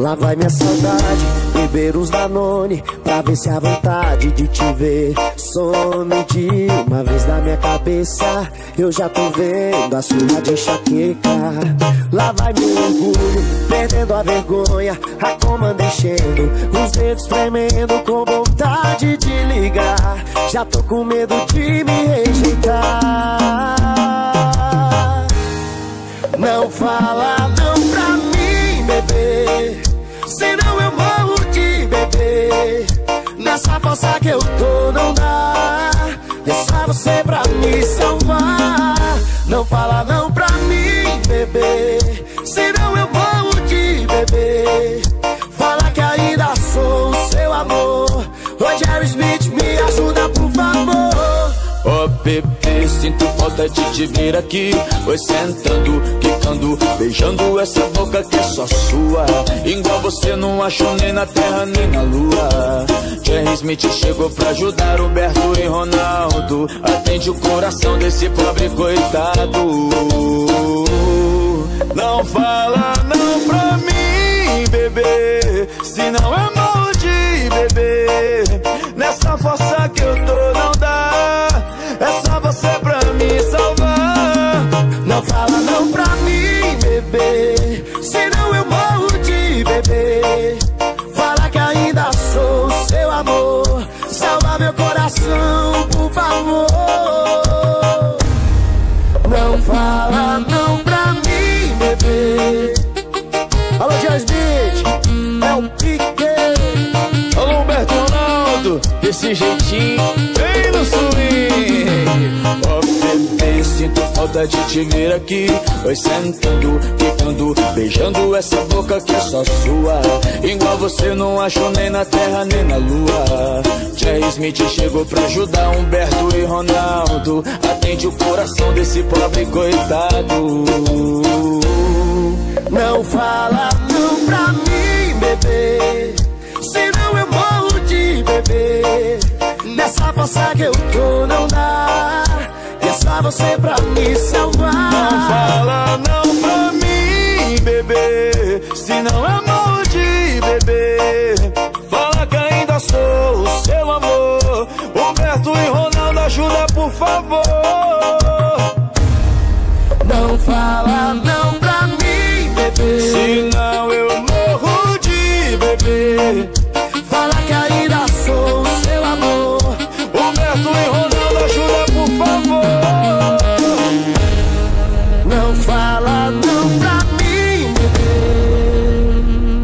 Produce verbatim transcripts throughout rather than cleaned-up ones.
Lá vai minha saudade, beber uns Danone pra ver se a vontade de te ver some de uma vez na minha cabeça. Eu já tô vendo a surra de enxaqueca. Lá vai meu orgulho, perdendo a vergonha, a comanda enchendo, os dedos tremendo com vontade de ligar. Já tô com medo de me rejeitar. Não fala não pra mim, bebê, senão eu morro de bebê. Nessa força que eu tô não dá, é só você pra me salvar. Não fala não pra mim, bebê, senão eu morro de bebê. Fala que ainda sou o seu amor. Ô Jerry Smith, me ajuda por favor. Ô oh, bebê, sinto falta de te ver aqui. Foi sentando, quicando, beijando essa boca que é só sua. Igual você não acho nem na terra nem na lua. Jerry Smith chegou pra ajudar Roberto e Ronaldo. Atende o coração desse pobre coitado. Não fala não pra mim, bebê, senão eu morro de bebê. Nessa força que eu tô não dá, é só você pra me salvar. Não fala não pra mim, bebê, senão eu morro de bebê. Fala que ainda sou o seu amor. Salva meu coração, por favor. Não fala não pra mim, bebê. Alô, Jerry Smith, é o Pique. Alô, Humberto Ronaldo, desse jeitinho, vem no swing. Ó bebê, sinto falta de te ver aqui. Foi sentando, quicando, beijando essa boca que é só sua. Igual você não acho nem na terra nem na lua. Jerry Smith chegou pra ajudar Humberto e Ronaldo. Atende o coração desse pobre coitado. Não fala não pra mim, bebê, senão eu morro de bebê. Nessa força que eu tô não dá, é só você pra me salvar. Não fala não pra mim, bebê, senão eu morro de bebê. Fala que ainda sou o seu amor. Humberto e Ronaldo, ajuda por favor. Não fala não pra mim, bebê, senão eu morro de bebê. Fala que ainda sou o seu amor. Humberto e Ronaldo, ajuda por favor. Não fala não pra mim, bebê.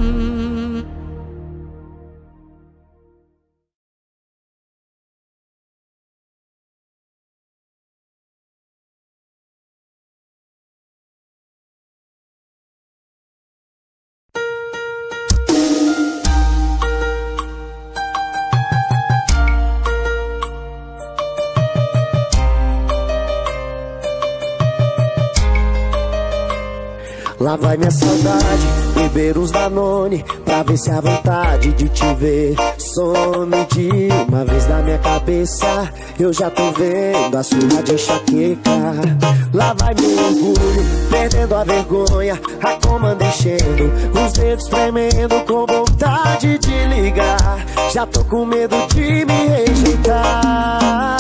Lá vai minha saudade, beber uns Danone pra ver se a vontade de te ver some de uma vez na minha cabeça. Eu já tô vendo a surra de enxaqueca. Lá vai meu orgulho, perdendo a vergonha, a comanda enchendo, os dedos tremendo com vontade de ligar. Já tô com medo de me rejeitar.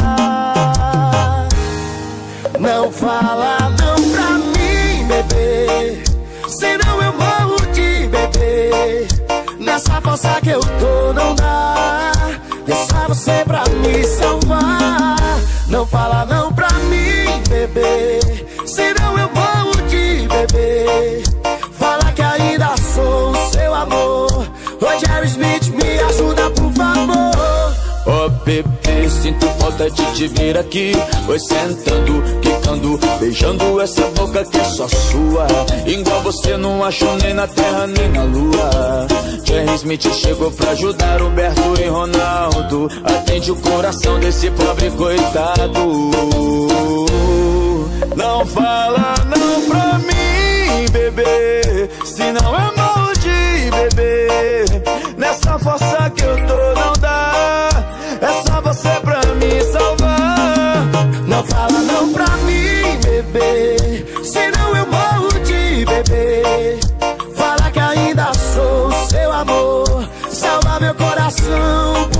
Não fala não pra mim, bebê, senão eu morro de bebê. Nessa força que eu tô não dá, é só você pra me salvar. Não fala não pra mim, bebê, senão eu morro de bebê. Fala que ainda sou o seu amor. Ô Jerry Smith, me ajuda por favor. Ó oh, bebê, sinto falta de te ver aqui. Foi sentando, quicando, beijando essa boca que é só sua. Igual você não acho nem na terra nem na lua. Jerry Smith chegou pra ajudar Roberto e Ronaldo. Atende o coração desse pobre coitado. Não fala não pra mim, bebê, senão eu morro de bebê. Nessa força que eu tô não dá, é só você pra me salvar. Não fala não pra mim, bebê, senão eu morro de bebê. Fala que ainda sou o seu salva meu coração.